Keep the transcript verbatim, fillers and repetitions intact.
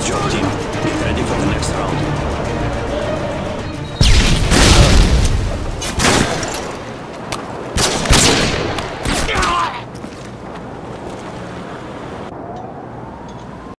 Good job, team. Get ready for the next round.